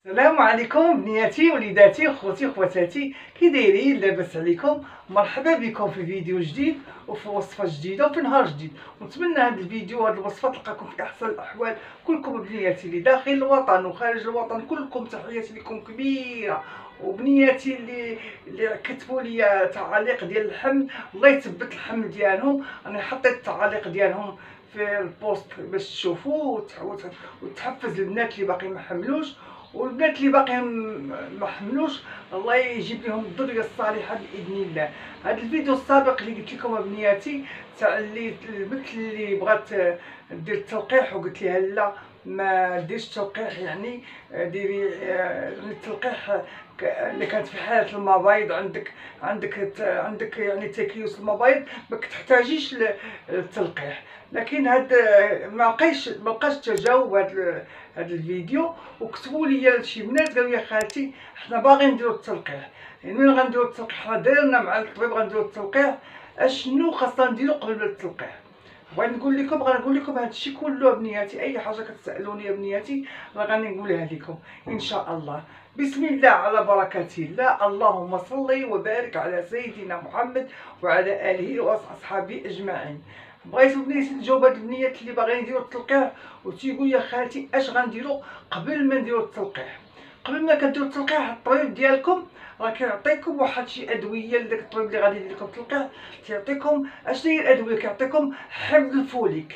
السلام عليكم بنياتي وليداتي خوتي خواتاتي، كي دايرين؟ لاباس عليكم؟ مرحبا بكم في فيديو جديد وفي وصفه جديده وفي نهار جديد. ونتمنى هذا الفيديو وهذه الوصفه تلقاكم في احسن الاحوال كلكم بنياتي اللي داخل الوطن وخارج الوطن، كلكم تحياتي لكم كبيره. وبنياتي اللي كتبوا لي تعاليق ديال الحمل، الله يثبت الحمل ديالهم. انا حطيت التعاليق ديالهم في البوست باش تشوفوا وتحفز البنات اللي باقي ما حملوش، والبنات اللي باقيين ما حملوش الله يجيب لهم الذريه الصالحه باذن الله. هذا الفيديو السابق اللي قلت لكم بنياتي تاع اللي البنت اللي بغات دير التلقيح وقلت لها لا ما ديرش تلقيح، يعني ديري التلقيح اللي كانت في حاله المبايض، عندك يعني تكيس المبايض ما كتحتاجيش للتلقيح. لكن هاد ما بقاش تجاوب هاد الفيديو، وكتبوا لي شي بنات قالوا يا خالتي حنا باغيين نديروا التلقيح. يعني من غنديروا التلقيح؟ حنا دايرنا مع الطبيب غنديروا التلقيح، اشنو خاصنا نديروا قبل التلقيح؟ بغيت نقول لكم هادشي كله بنياتي. اي حاجه كتسالوني يا بنياتي راه غادي نقولها لكم ان شاء الله. بسم الله على بركه الله، اللهم صل وبارك على سيدنا محمد وعلى اله واصحابه اجمعين. بغيت بنيتي نجاوب هاد البنيات اللي باغيين يديروا التلقيح وتيقول يا خالتي اش غنديروا قبل ما نديروا التلقيح. قبل ما كديروا التلقيح الطبيب ديالكم راه كيعطيكم واحد شي ادويه. لذاك الطبيب اللي غادي يدير لكم التلقيح تيعطيكم اشنو هي الادويه؟ كيعطيكم حمض الفوليك.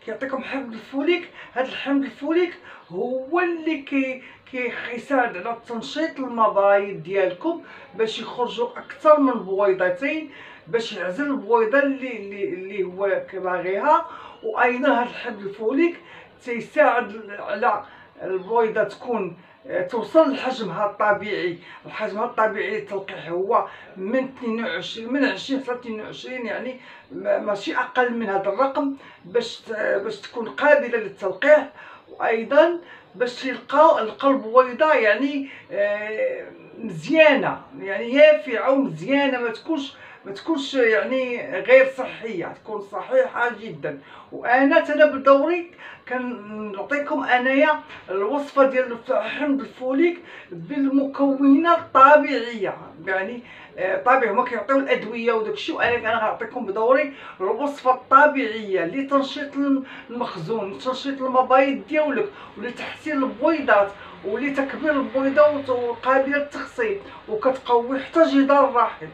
هذا الحمض الفوليك هو اللي كيساعد على تنشيط المبايض ديالكم باش يخرجوا اكثر من بويضتين، باش يعزل البويضه اللي هو كباغيها. وايضا هذا الحمض الفوليك تيساعد على البويضه تكون توصل لحجمها الطبيعي. حجمها الطبيعي للتلقيح هو من 20 حتى 22، يعني ماشي اقل من هذا الرقم، باش تكون قابله للتلقيح. وايضا باش يلقاو البويضه يعني مزيانه، يعني يافعه ومزيانه، ما تكونش يعني غير صحيه، تكون صحيحه جدا. وانا بدوري كنعطيكم انايا الوصفه ديال حمض الفوليك بالمكونات الطبيعيه، يعني طبيعي. هما كيعطيو الادويه وداكشي، وانا غنعطيكم بدوري الوصفه الطبيعيه لتنشيط المخزون، لتنشيط المبايض ديالك، ولتحسين البويضات، ولتكبير البويضه وقابله للتخصيب، وكتقوي حتى جدار الرحم.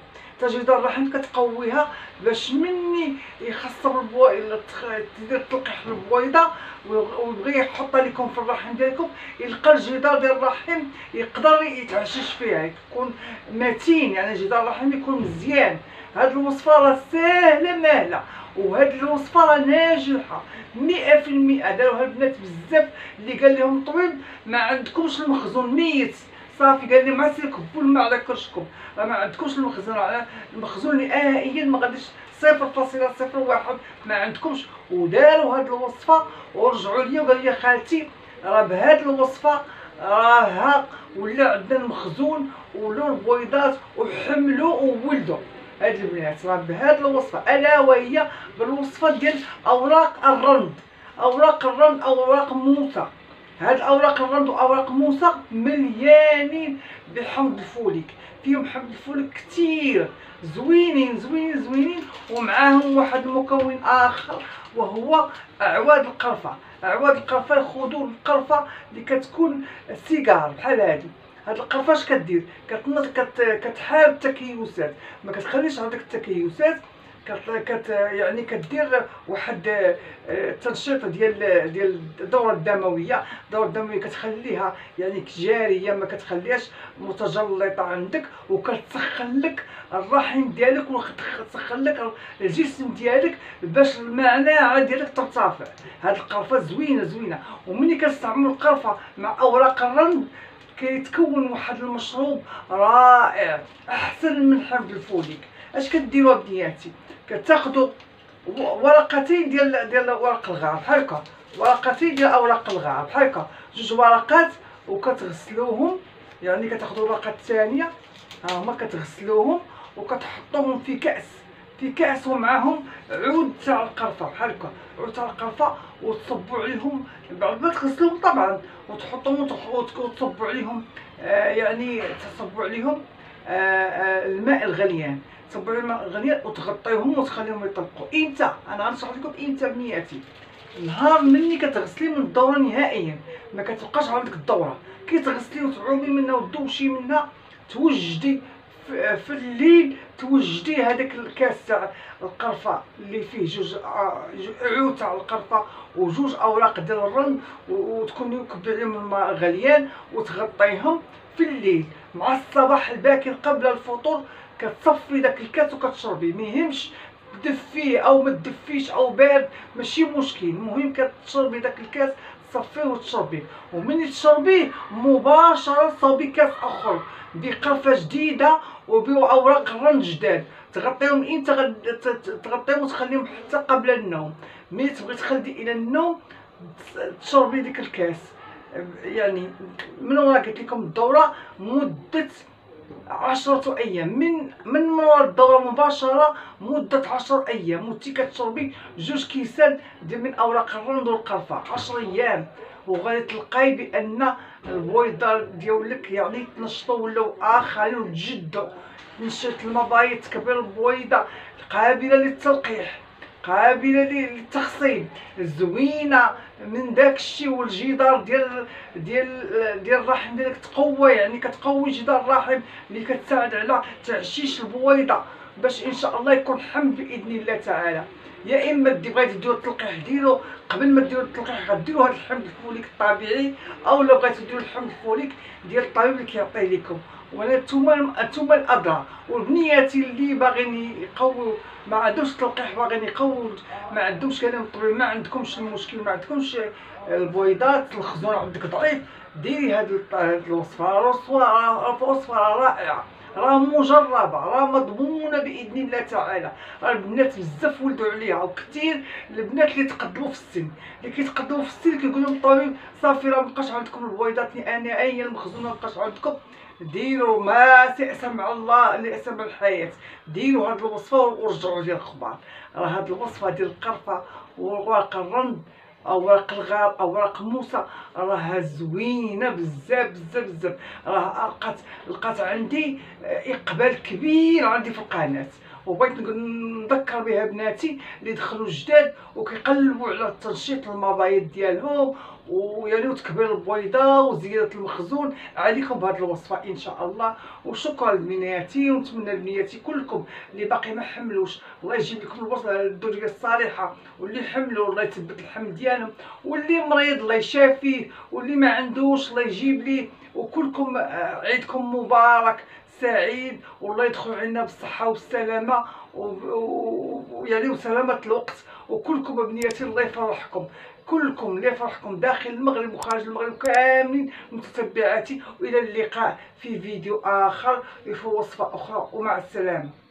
كتقويها باش مني يخصب تدير تلقيح البويضه ويبغي يحطها لكم في الرحم ديالكم، يلقى الجدار ديال الرحم يقدر يتعشش فيها، يكون متين، يعني جدار الرحم يكون مزيان. هاد الوصفه راه ساهله ماهله، وهاد الوصفه راه ناجحه 100%. داروها البنات بزاف اللي قال لهم الطبيب ما عندكمش المخزون ميت، صافي قال لي ما كبوا الماء على كرشكم، راه ما عندكمش المخزون نهائيا، ما غاديش 0.01 ما عندكمش. وداروا هاد الوصفه ورجعوا لي وقالوا لي خالتي راه بهاد الوصفه راه ولا عندنا المخزون ولو البويضات وحملوا وولدوا. هاد البنات راه بهاد الوصفه، الا وهي بالوصفه ديال اوراق الرند، اوراق موسى. هاد اوراق الرند واوراق موسى مليانين بحمض الفوليك، فيهم حمض الفوليك كثير، زوينين. ومعاهم واحد المكون اخر وهو اعواد القرفه. خذوا القرفه اللي كتكون سيجار بحال هاد القرفه اش كدير؟ كتحارب التكيسات، ما كتخليش عندك التكيسات. يعني كدير واحد تنشيط ديال الدوره الدمويه. كتخليها يعني جاريه، ما كتخليهاش متجلطه عندك، وكتسخن لك الرحم ديالك وكتسخن لك الجسم ديالك باش المناعه ديالك ترتفع. هاد القرفه زوينه. وملي كنستعملوا القرفه مع اوراق الرند كيتكون واحد المشروب رائع احسن من حمض الفوليك. اش كديروا بنياتي؟ كتاخذوا ورقتين ديال ورق الغار بحال هكا، ورقتين ديال اوراق الغار بحال هكا، جوج ورقات، وكتغسلوهم. يعني كتاخذوا الورقه الثانيه ها هما كتغسلوهم وكتحطوهم في كاس في كاس ومعاهم عود تاع القرفه بحال هكا، عود تاع القرفه، وتصبوا عليهم بعد ما تغسلوهم طبعا، وتحطوهم وتصبوا عليهم يعني تصبوا عليهم الماء الغليان، تصبوا عليهم الماء الغليان وتغطيوهم وتخليهم يطلقوا. امتى؟ انا غنشرح لكم امتى بنياتي. نهار ملي كتغسلي من الدوره نهائيا، ما كتبقاش عندك الدوره، كي تغسلي وتعومي منها وتدوشي منها، توجدي في الليل توجدي هذاك الكاس تاع القرفه اللي فيه جوج عود تاع القرفه وجوج اوراق ديال الرند، وتكوني كبي عليهم الماء غليان وتغطيهم في الليل. مع الصباح الباكر قبل الفطور كتصفي داك الكاس وكتشربي، ميهمش دفيه او ما تدفيش او بارد، ماشي مشكل، المهم كتشربي داك الكاس تصفيه وتشربيه. ومن تشربيه مباشره صوبي كاس اخر بقرفه جديده وباوراق الرند جداد. تغطيهم امتى؟ تغطيهم وتخليهم حتى قبل النوم. ملي تبغي تخلدي الى النوم تشربي ديك الكاس. يعني من ورا قلت لكم الدوره مده 10 ايام، من ورا الدوره مباشره مده 10 ايام، وانتي كتشربي 2 كيسان ديال من اوراق الرند والقرفه 10 ايام، وغادي تلقاي بان البويضه ديالك يعني تنشطوا ولاو اخرين وتجدوا، تنشط المبايض، تكبر البويضه قابله للتلقيح، قابله للتخصيب، زوينه من داك الشيء. والجدار ديال الرحم ديالك تقوى، يعني كتقوي جدار الرحم اللي كتساعد على تعشيش البويضه باش ان شاء الله يكون حمل باذن الله تعالى. يا اما بغيتي ديروا التلقيح ديروا قبل ما ديروا التلقيح، غديروا هذا الحمض الفوليك الطبيعي، او لو بغيتوا ديروا الحمض الفوليك ديال الطبيب اللي كيعطيه لكم. وانا نتوما الادرى. وبنياتي اللي باغيين يقويو ما عندهمش التلقيح، باغيين يقويو ما عندهمش كلام الطبيب، ما عندكمش المشكل، ما عندكمش البويضات، الخزون عندك ضعيف، ديري هاد الوصفه. الوصفه رائعه، راه مجربه، راه مضمونه باذن الله تعالى. راه البنات بزاف ولدوا عليها، وكثير البنات اللي تقدموا في السن، اللي كيتقدموا في السن كيقول لهم الطبيب صافي راه مابقاش عندكم البويضات نهائيا المخزونه، مابقاش عندكم. ديروا ما تأس مع الله اللي أسى مع الحياة، ديروا هاد الوصفه ورجعوا لي الخبار. راه هاد الوصفه ديال القرفه وورق الرند، اوراق الغار، اوراق موسى، راها زوينه بزاف بزاف بزاف. راه لقات عندي اقبال كبير عندي في القناه، وبغيت نذكر بها بناتي اللي دخلوا جداد وكيقلبوا على تنشيط المبايض ديالهم ويعني وتكبير البويضه وزياده المخزون. عليكم بهذه الوصفه ان شاء الله. وشكرا لبنياتي، ونتمنى لبنياتي كلكم اللي باقي ما حملوش الله يجيب لكم الوصفه الذريه الصالحه، واللي حملوا الله يثبت الحمل ديالهم، واللي مريض الله يشافيه، واللي ما عندوش الله يجيب ليه. وكلكم عيدكم مبارك سعيد، والله يدخل علينا بالصحه والسلامه ويعني وسلامه الوقت. وكلكم بنياتي الله يفرحكم، كلكم اللي يفرحكم داخل المغرب وخارج المغرب كاملين متتبعاتي. والى اللقاء في فيديو اخر في وصفه اخرى، ومع السلامه.